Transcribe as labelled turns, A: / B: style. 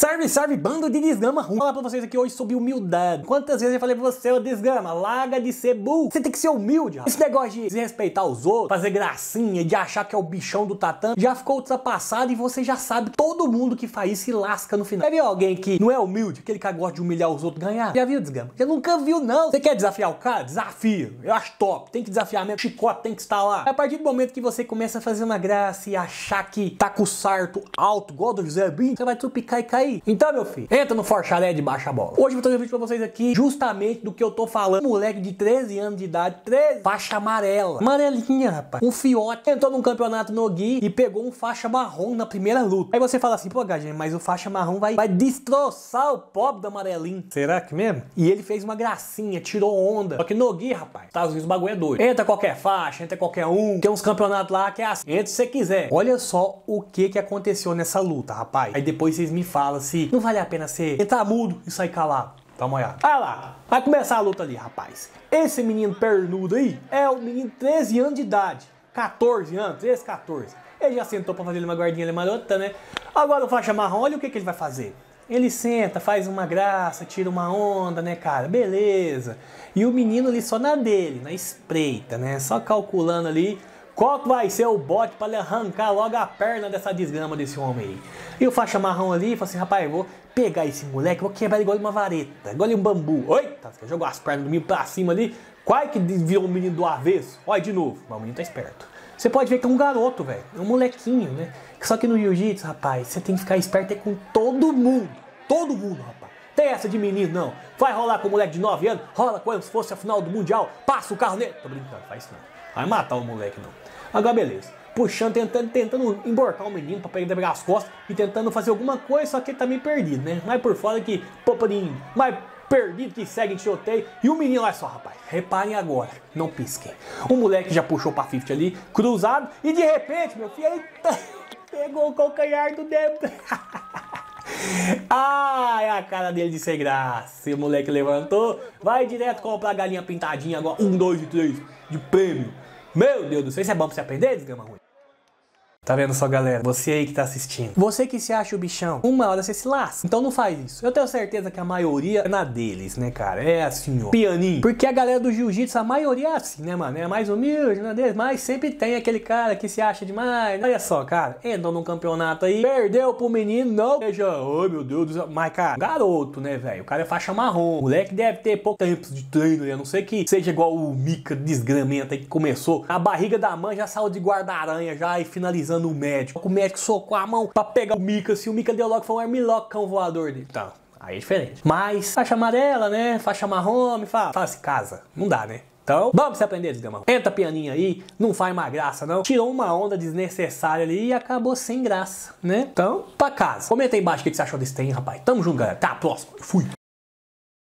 A: Salve, bando de desgrama ruim. Vou falar pra vocês aqui hoje sobre humildade. Quantas vezes eu falei pra você, ô desgrama, larga de ser burro. Você tem que ser humilde, rapaz. Esse negócio de desrespeitar os outros, fazer gracinha, de achar que é o bichão do tatame, já ficou ultrapassado e você já sabe que todo mundo que faz isso se lasca no final. Já viu alguém que não é humilde, aquele que gosta de humilhar os outros ganhar? Já viu, desgrama? Já nunca viu, não. Você quer desafiar o cara? Desafia. Eu acho top. Tem que desafiar mesmo. Chicote tem que estar lá. A partir do momento que você começa a fazer uma graça e achar que tá com o sarto alto, igual do José Bim, você vai trupicar e cair. Então, meu filho, entra no Forchalé de baixa bola. Hoje eu vou trazer um vídeo pra vocês aqui justamente do que eu tô falando. Um moleque de 13 anos de idade, 13, faixa amarela. Amarelinha, rapaz. Um fiote. Entrou num campeonato no Gui e pegou um faixa marrom na primeira luta. Aí você fala assim, pô, Gajinho, mas o faixa marrom vai destroçar o pobre do amarelinho. Será que mesmo? E ele fez uma gracinha, tirou onda. Só que no Gui, rapaz, Estados Unidos o bagulho é doido. Entra qualquer faixa, entra qualquer um. Tem uns campeonatos lá que é assim. Entra se você quiser. Olha só o que aconteceu nessa luta, rapaz. Aí depois vocês me falam se não vale a pena você entrar mudo e sair calado. Dá uma olhada. Olha lá. Vai começar a luta ali, rapaz. Esse menino pernudo aí é o menino de 13 anos de idade. 14 anos, 13, 14. Ele já sentou pra fazer uma guardinha marota, né? Agora o faixa marrom, olha o que ele vai fazer. Ele senta, faz uma graça, tira uma onda, né, cara? Beleza. E o menino ali só na dele, na espreita, né? Só calculando ali qual que vai ser o bote pra ele arrancar logo a perna dessa desgrama desse homem aí. E o faixa marrom ali fala assim, rapaz, eu vou pegar esse moleque, vou quebrar ele igual uma vareta, igual um bambu. Eita, jogou as pernas do menino pra cima ali, quase que virou o menino do avesso. Olha de novo, mas o menino tá esperto. Você pode ver que é um garoto, velho, é um molequinho, né? Só que no jiu-jitsu, rapaz, você tem que ficar esperto com todo mundo, rapaz. Tem essa de menino, não. Vai rolar com o moleque de 9 anos, rola como se fosse a final do Mundial, passa o carro nele. Tô brincando, faz isso não. Vai matar o moleque, não. Agora, beleza. Puxando, tentando emborcar o menino pra pegar as costas e tentando fazer alguma coisa, só que ele tá meio perdido, né? Mais por fora que poparinho, mais perdido que segue em tiroteio. E o menino, olha só, rapaz, reparem agora, não pisquem. O moleque já puxou pra 50 ali, cruzado, e de repente, meu filho, eita, pegou o calcanhar do dedo. Ai, a cara dele de sem graça. E o moleque levantou, vai direto comprar a galinha pintadinha agora, 1, 2 e 3 de prêmio. Meu Deus do céu, isso é bom pra você aprender, desgrama ruim? Tá vendo só, galera? Você aí que tá assistindo. Você que se acha o bichão, uma hora você se lasca. Então não faz isso. Eu tenho certeza que a maioria é na deles, né, cara? É assim, ó. Pianinho. Porque a galera do jiu-jitsu, a maioria é assim, né, mano? É mais humilde, na deles. Mas sempre tem aquele cara que se acha demais. Olha só, cara. Entrou num campeonato aí, perdeu pro menino, não. Veja, ai meu Deus do céu. Mas, cara, garoto, né, velho? O cara é faixa marrom. O moleque deve ter pouco tempo de treino, né? A não sei que seja igual o Mika desgramento aí que começou. A barriga da mãe já saiu de guarda-aranha já e finalizando o médico. O médico socou a mão pra pegar o Mika. Se o Mika deu logo, foi um armilocão voador dele. Então, aí é diferente. Mas, faixa amarela, né? Faixa marrom, me fala se casa. Não dá, né? Então, vamos se aprender, desgrama. Entra pianinho aí, não faz mais graça, não. Tirou uma onda desnecessária ali e acabou sem graça, né? Então, pra casa. Comenta aí embaixo o que você achou desse trem, rapaz. Tamo junto, galera. Até a próxima. Fui.